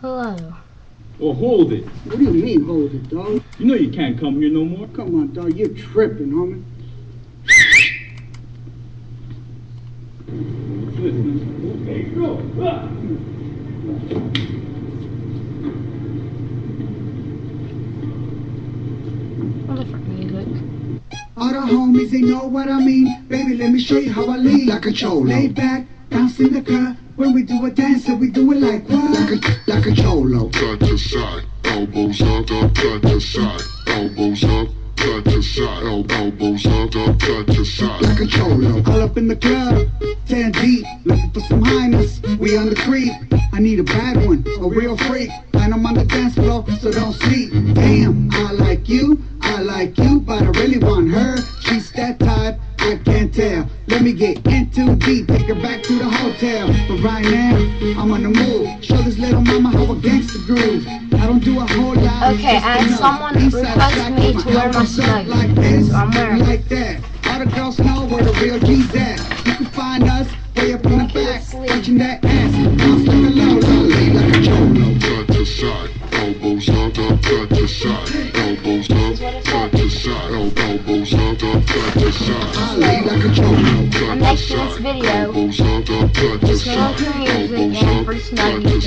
Hello. Or hold it. What do you mean, hold it, dog? You know you can't come here no more. Come on, dog. You're tripping, homie. Okay, go. Different music. All the homies, they know what I mean. Baby, let me show you how I lead. Like a cholo. Lay back, bounce in the car. When we do a dance, we do it like what? Like a cholo. Cut to side, elbows up, cut to side, elbows up, cut to side, elbows up, cut to side. Like a cholo. All up in the club, 10 deep, looking for some highness. We on the creep. I need a bad one, a real freak. And I'm on the dance floor, so don't sleep. Damn, I like you, but I really want her. She's that type, I can't tell. Let me get in too deep, take her back to the hotel. But right now, I'm on the move. Show this little mama how a gangster groove. I don't do a whole lot. Okay, and someone requested me to wear my snuggie, like this, so I'm wearing it. like that. All the girls know where the real G's at. You can find us way up in the back, touching that ass. Bounce like a low, like a cholo. Cut to side, elbows up, cut to side, elbows up, cut to side, elbows up, cut to side. I lay like a cholo. I'm making this video. It's going to music and for snuggie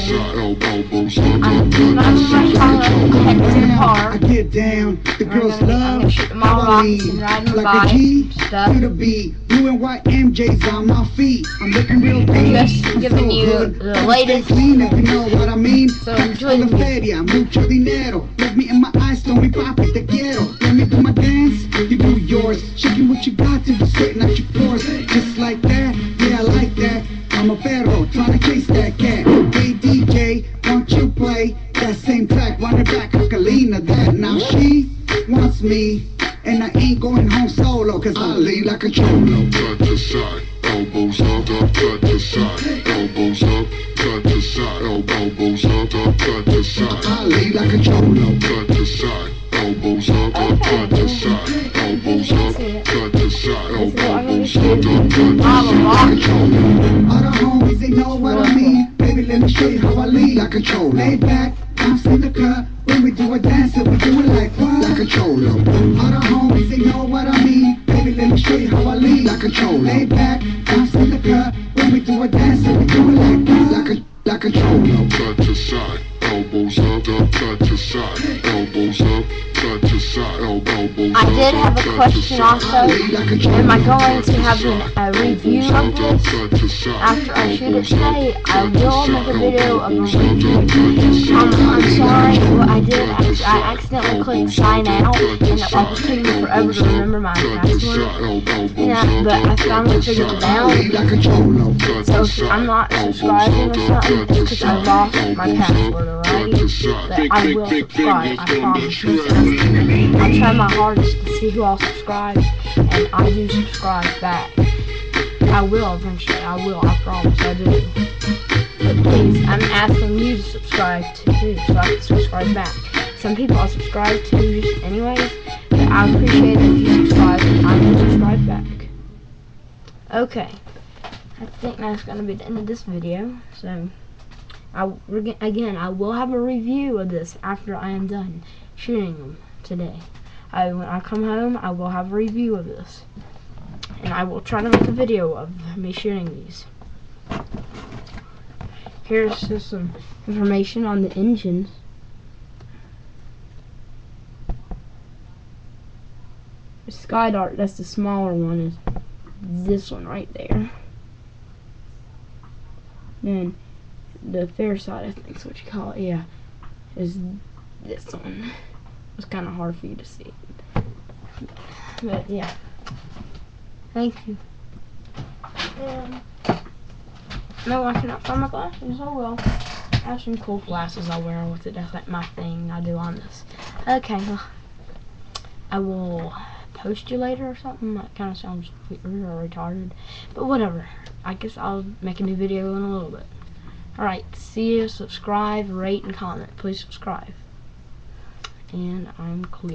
thing. I'm doing my car, heading to the car. I get down, the girls love how I lead. like a G to the B. Blue and white MJs on my feet. I'm looking real good. Just giving you the latest. Clean, if you know what I mean. So enjoy the feria, mucho dinero. Let me in my eyes, don't be papi, te quiero. Let me do my dance, you do yours. Shaking what you got to the sweating out your pores. Just like that, yeah, I like that. I'm a perro, trying to chase that cat. Hey DJ, won't you play that same track? Run it back, Kalina, that. Now she wants me, and I ain't going home solo, cause I lay like a cholo. Cut to side, elbows up, cut to side, elbows up, cut to side, elbows up, cut to side. I lay like a cholo. Cut to side, elbows up, cut to side, elbows up, cut to side, elbows up, cut to side. All the homies, they know what I mean. Baby, let me show you how I lead. Like a cholo. Lay back, bounce in the club. When we do a dance, we do it like what? Like a cholo. All the homies, they know what I mean. Baby, let me show you how I lead. Like a cholo. Lay back, bounce in the club. When we do a dance, we do it like what? Like a cholo. Cut to side, elbows up, cut to side, elbows up, cut to side, elbows up. I did have a question also. Am I going to have a review of this? After I shoot it today, I will make a video of a review. I'm sorry what I did. I accidentally clicked sign out, and it was taking me forever to remember my password. Yeah, but I finally figured it out. So if I'm not subscribing or something, it's because I lost my password, alright? But I will subscribe, I promise. I try my hardest to see who all subscribes, and I do subscribe back. I will eventually, I promise, I do. But please, I'm asking you to subscribe too, so I can subscribe back. Some people I'll subscribe to just anyways, but I appreciate it if you subscribe, and I will subscribe back. Okay, I think that's going to be the end of this video, so again, I will have a review of this after I am done shooting them today. When I come home, I will have a review of this, and I will try to make a video of me shooting these. Here's just some information on the engines. The Skydart, that's the smaller one, is this one right there. Then the fair side, I think is what you call it, yeah, is this one. It's kind of hard for you to see, but yeah, thank you. No, I cannot find my glasses. Oh well, I have some cool glasses I'll wear with it. That's like my thing I do on this. Okay, well, I will post you later or something. That kind of sounds weird or retarded, but whatever. I guess I'll make a new video in a little bit. Alright, see you, subscribe, rate, and comment. Please subscribe. And I'm clear.